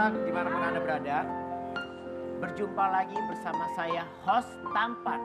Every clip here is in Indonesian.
pemirsa dimanapun Anda berada, berjumpa lagi bersama saya, host tampan.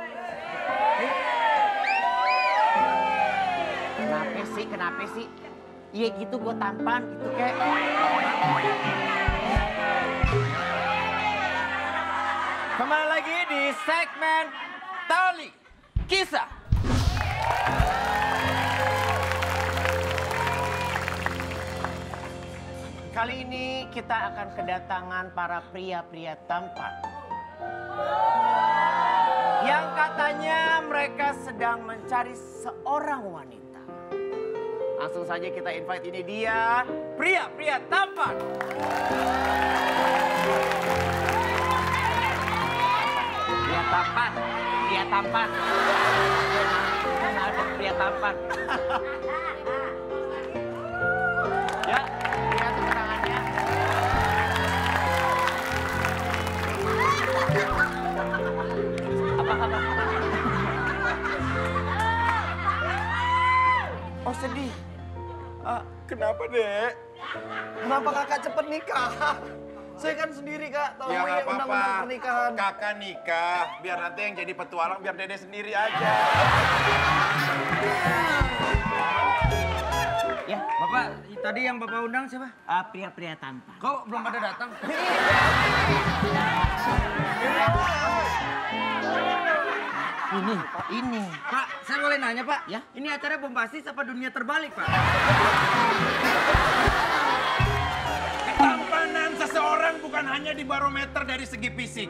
Kenapa sih? Iya gitu gue tampan gitu kayak. Kembali lagi di segmen Tali Kisah. Kali ini kita akan kedatangan para pria-pria tampan. Yang katanya mereka sedang mencari seorang wanita. Langsung saja kita invite, ini dia pria-pria tampan. Pria tampan. Mana ada pria tampan? Ya, lihat tepuk tangannya. Apa kabar? Oh, sedih. Kenapa, Dek? Kenapa kakak cepet nikah? Saya kan sendiri, Kak. Tahu Ya nggak undang-undang apa-apa. pernikahan. Kakak nikah, biar nanti yang jadi petualang biar Dede sendiri aja. Ya, Bapak, tadi yang Bapak undang siapa? pria-pria tampan. Kok belum pada datang? Ini. Pak, saya boleh nanya, Pak? Ya? Ini acara bombastis apa dunia terbalik, Pak? Ketampanan seseorang bukan hanya di barometer dari segi fisik.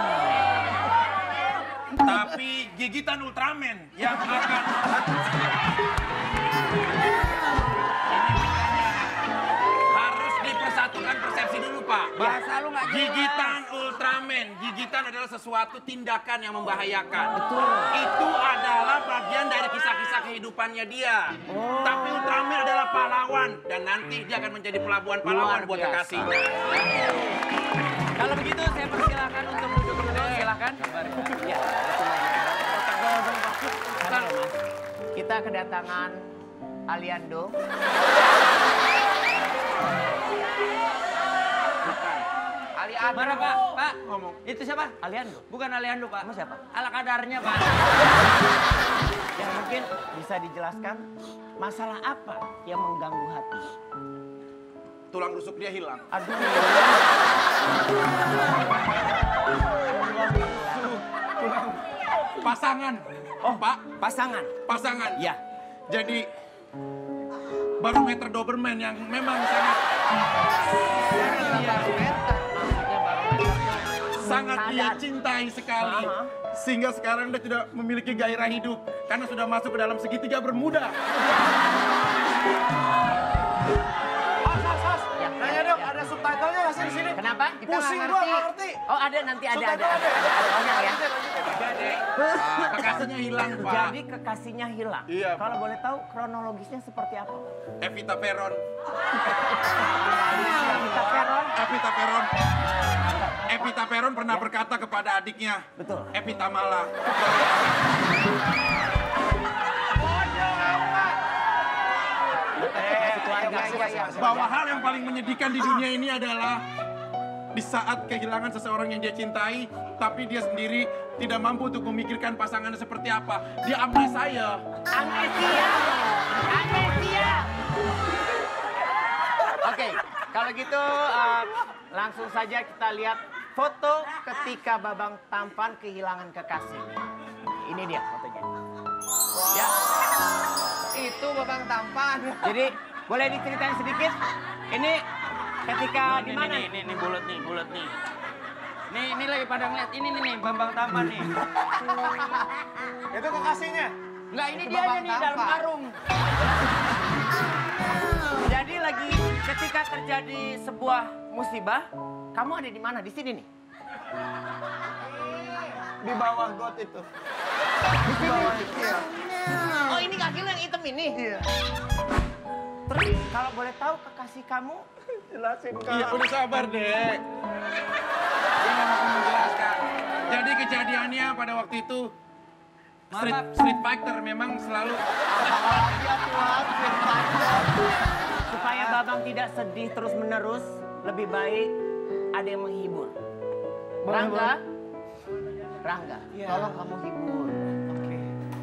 Tapi gigitan Ultraman yang akan... Harus dipersatukan persepsi dulu, Pak. Bahasa lu nggak jelas. Gigitan Ultraman. Gigitan adalah sesuatu tindakan yang membahayakan. Betul. Itu adalah bagian dari kisah-kisah kehidupannya dia. Tapi Ultraman adalah pahlawan. Dan nanti dia akan menjadi pelabuhan pahlawan Luar buat biasa. kekasihnya. Kalau begitu saya persilahkan untuk duduk dulu, silakan. Ya. Halo, Mas. Kita kedatangan Aliando. Aliando. Mana, Pak? Pak, Ngomong. itu siapa? Aliando. Bukan Aliando, Pak. Kamu siapa? Ala kadarnya, Pak. Yang mungkin bisa dijelaskan masalah apa yang mengganggu hati? Tulang rusuk dia hilang. Aduh. Pasangan. Oh, Pak. Pasangan. Pasangan. Ya. Jadi barometer Doberman yang memang sangat dia cintai sekali. Sehingga sekarang dia tidak memiliki gairah hidup karena sudah masuk ke dalam segitiga Bermuda. Ya. Nanya dong, ada subtitlenya nggak sih di sini? Kenapa? Kita Pusing nggak gua, ngerti. nggak ngerti. Oh, ada nanti ada Subtitle orang ya. Jadi kekasihnya hilang, Pak. Jadi kekasihnya hilang. Iya, Pak. Kalau boleh tahu kronologisnya seperti apa? Evita Peron. Kita Peron. Evita Peron. Evita Peron pernah berkata kepada adiknya, Betul. Evita Mala. Bahwa hal yang paling menyedihkan di dunia ini adalah di saat kehilangan seseorang yang dia cintai, tapi dia sendiri tidak mampu untuk memikirkan pasangannya seperti apa. Dia amnesia. Amnesia. Oke, kalau gitu langsung saja kita lihat foto ketika Babang Tampan kehilangan kekasihnya. Ini dia fotonya. Ya. Itu Babang Tampan. Jadi boleh diceritain sedikit? Ini ketika di mana? Ini bulat nih. Ini lagi pada ngeliat. Ini nih, Bambang Tampan nih. Itu kekasihnya. Enggak, ini Itu dia Bambang nih dalam Tampan. karung. Jadi lagi ketika terjadi sebuah musibah, kamu ada di mana? Di sini nih. Di bawah got itu. Di sini. Iya. Oh, ini kaki lu yang hitam ini. Iya. Terus kalau boleh tahu kekasih kamu Jelasin, Kak. Iya, udah sabar, Dek. Dia nggak mau menjelaskan. Jadi kejadiannya pada waktu itu Street Fighter memang selalu supaya Babang tidak sedih terus-menerus, lebih baik ada yang menghibur. Rangga, Rangga, tolong kamu hibur. Oke.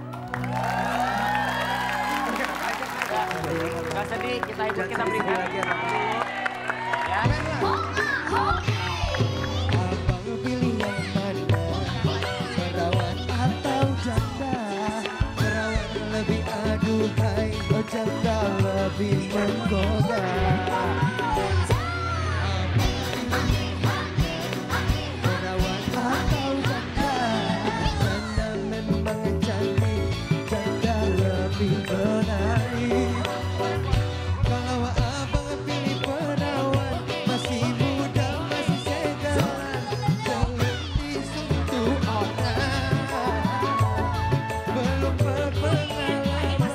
Gak sedih, kita hibur, kita berikan. Ya. Abang pilih yang mana, perawan atau janda? Perawan lebih aduhai, oh janda lebih menggoda. Perawan atau janda, mana memang cantik, janda lebih menarik. Kalau abang pilih perawan, masih muda, masih segaran, belum disentuh orang, belum berpengalaman.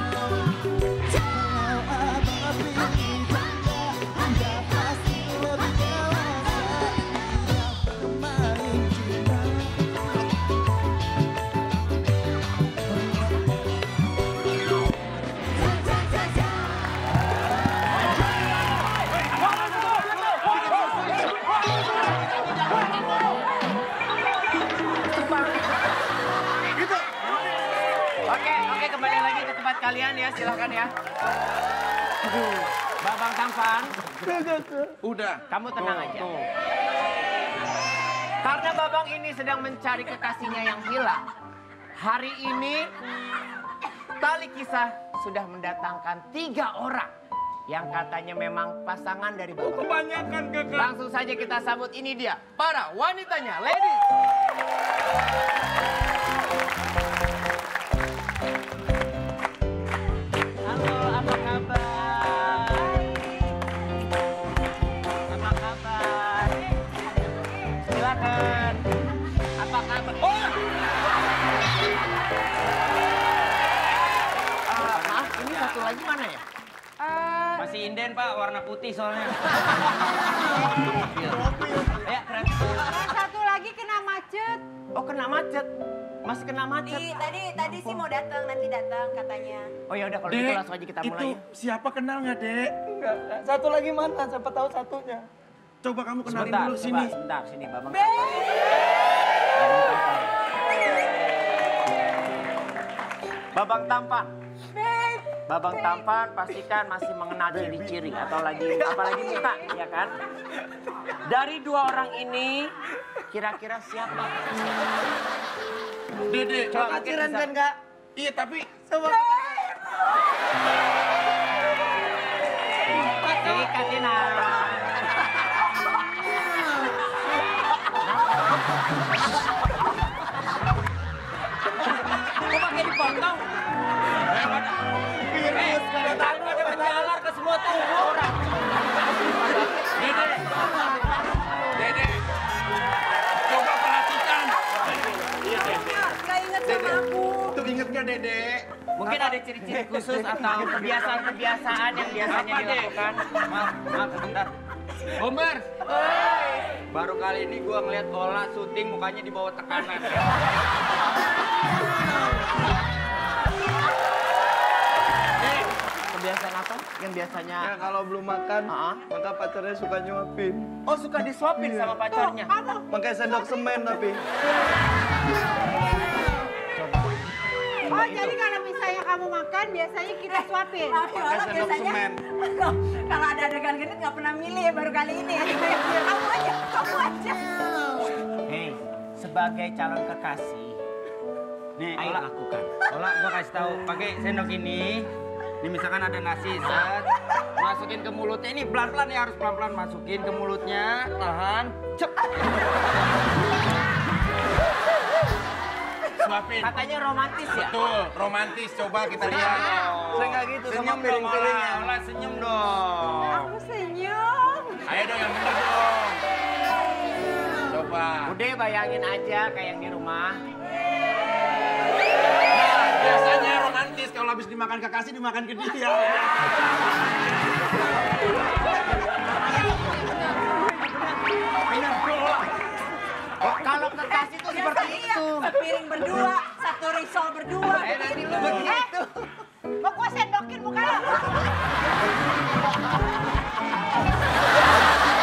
Kalau abang pilih janda, udah pasti lebih dewasa, siap bermain cinta. Oke, kembali lagi ke tempat kalian ya, silakan ya. Babang tampan, Udah. kamu tenang aja. Karena Babang ini sedang mencari kekasihnya yang hilang. Hari ini, Tali Kisah sudah mendatangkan 3 orang yang katanya memang pasangan dari Babang. Kebanyakan Kakak. Langsung saja kita sambut, ini dia, para wanitanya, ladies. Halo, apa kabar? Apa kabar? Silakan. Apa kabar? Oh! Maaf, ini satu lagi mana ya? Masih inden Pak, warna putih soalnya. Ya, keren. Yang satu lagi kena macet. Oh, kena macet. Masih kena macet. Tadi sih mau datang, nanti datang katanya. Oh ya udah, kalau gitu langsung aja kita mulai. Itu Ya. siapa kenal nggak, Dek? Enggak. Satu lagi mana? Siapa tahu satunya. Coba kamu kenalin Sebentar, dulu sini. sebentar, sini Babang. Babang tampan. Babang tampan pastikan masih mengenal ciri-ciri atau apalagi muka, ya kan? Dari 2 orang ini, kira-kira siapa? Dede. Coba mungkin Keciran bisa- kan, Kak? Iya, tapi Jadi Katina. Kok pakai dipotong? Tangan ada menjalar ke semua tubuh orang. Dede. Dede. Coba perhatikan. Gak inget sama aku. Tuh inget nggak, Dede? Mungkin ada ciri-ciri khusus atau kebiasaan-kebiasaan yang biasanya Apa, Dek? dilakukan. Maaf sebentar. Bomber. Baru kali ini gua ngeliat Ola syuting mukanya di bawah tekanan. Kebiasaan apa yang biasanya? Ya kalau belum makan, Ah. maka pacarnya suka nyuapin. Oh, suka disuapin sama pacarnya. Pakai sendok semen tapi. Oh, jadi kalau misalnya kamu makan, biasanya kita suapin. Pakai sendok semen. Kalau ada adegan gini nggak pernah milih ya, baru kali ini ya. Kamu aja, kamu aja. Hei, sebagai calon kekasih, Nih, ayo Ola. lakukan. Ola, gua kasih tahu, pakai sendok ini. Ini misalkan ada nasi, set, masukin ke mulutnya. Ini pelan-pelan ya, harus pelan-pelan masukin ke mulutnya. Tahan, cep. Suapin. Katanya romantis ya? Betul, romantis. Coba kita lihat. Saya nggak gitu sama Senyum dong, piring-piringnya. Ola. Ola, senyum dong. Aku senyum. Ayo dong yang bener dong. Coba. Udah bayangin aja kayak yang di rumah. Nah, biasanya romantis kalau habis dimakan kekasih dimakan ke dia. Oh, kalau kekasih tuh seperti itu. Sepiring berdua, satu risol berdua. Nanti lu begitu. Mau gua sendokin muka lo.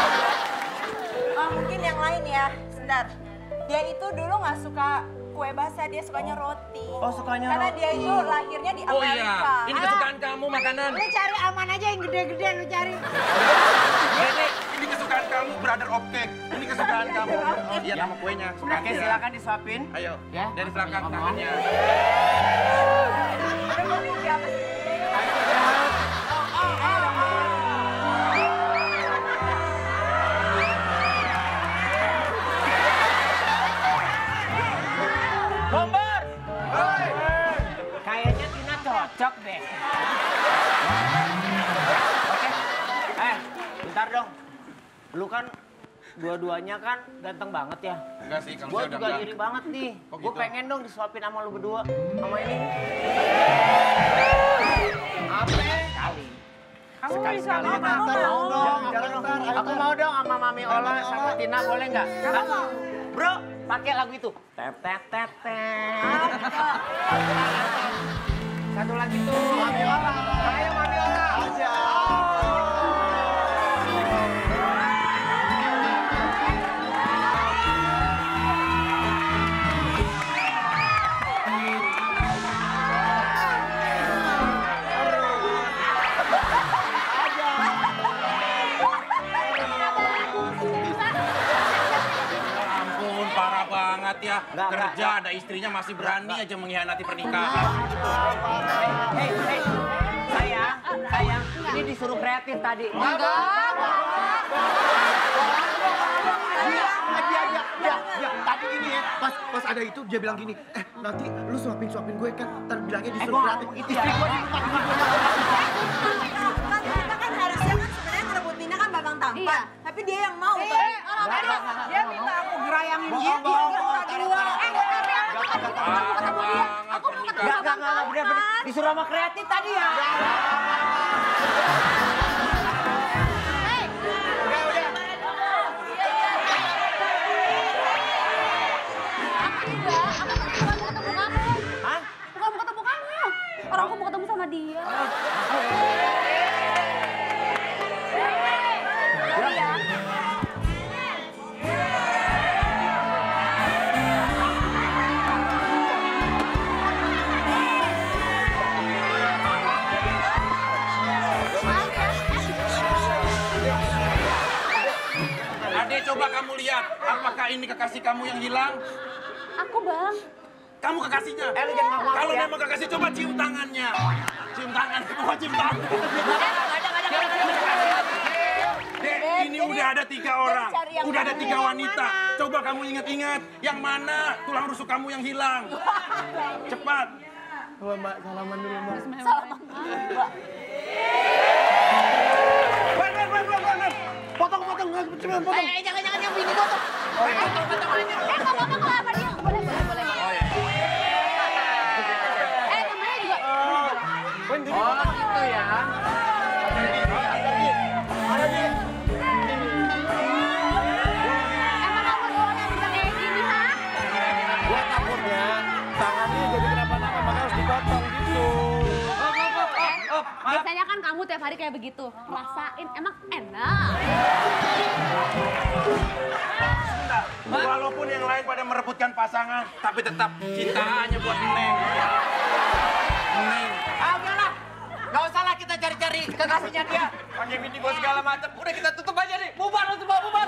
mungkin yang lain ya. Sebentar. Dia itu dulu nggak suka kue basah, dia sukanya roti. Oh, sukanya Karena roti. dia itu lahirnya di Oh Amerika. iya, ini kesukaan kamu makanan. Lu cari aman aja yang gede-gede lu cari. Ini kesukaan kamu, brother of cake. Ini kesukaan kamu. Iya, nama kuenya. Oke, silakan disuapin. Ayo, Ya, dari belakang ngomong. tangannya. Udah mau siapa sih? Bomber! Kayaknya Tina cocok deh. Oke. Bentar dong. Lu kan dua-duanya kan ganteng banget ya. Enggak sih, kamu Gue udah juga enggak. iri banget nih. Kok Gue gitu? pengen dong disuapin sama lu berdua. Sama ini. Apa? Kali. Kamu Sekali bisa sekali. mau, kamu mau. Jangan dong. Aku mau dong sama Mami Ola sama Tina, boleh nggak? Kamu mau? Bro, pakai lagu itu. Tet tet tet tet. Satu lagi tuh. Mami Ola. Ayo Mami Ola. Aja. Ampun, parah banget ya. Enggak, Kerja enggak. ada istrinya masih berani aja mengkhianati pernikahan. Hei, sayang, ini disuruh kreatif tadi. Dia tadi gini ya, pas ada itu dia bilang gini, nanti lu suapin gue kan, ntar bilangnya disuruh gua kreatif. ngomong itu Istri ya. gue di rumah ini Kan kita kan harusnya kan sebenarnya ngerebut Tina kan babang tampan. Tapi dia yang mau. Dia minta aku gerayangin dia. Dia minta dua. Parah banget pernikahan. Enggak, bener-bener. Disuruh sama kreatif tadi ya. Hah? Bukan mau ketemu kamu. Orang aku mau ketemu sama dia. Adek, coba kamu lihat, apakah ini kekasih kamu yang hilang? Aku bang. Kamu kekasihnya. Lu jangan ngomong Kalau ya. memang kekasih, coba cium tangannya. Cium tangan, coba cium tangan. Dek, ini udah ada 3 orang. Udah ada 3 wanita. Coba kamu ingat-ingat, yang mana tulang rusuk kamu yang hilang. Cepat. Mbak, salaman dulu Mbak. Potong, cepetan potong. Jangan yang bini potong. Kalau apa kelapa dia? Boleh. Namanya juga. Oh, gitu ya. Emang kamu doang yang bisa kayak gini, ha? Gue takutnya tangannya jadi kenapa-napa, makanya harus dipotong gitu. Biasanya kan kamu tiap hari kayak begitu. Rasain, emang enak. Walaupun yang lain pada merebutkan pasangan, tapi tetap cinta hanya buat Neng. Neng. Udahlah. Gak usah lah kita cari-cari kekasihnya dia. Pakai mini bos segala macam. Udah kita tutup aja nih. Bubar lu semua, bubar.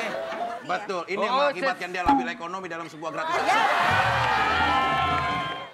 Betul, ini yang mengakibatkan dia labil ekonomi dalam sebuah gratifikasi.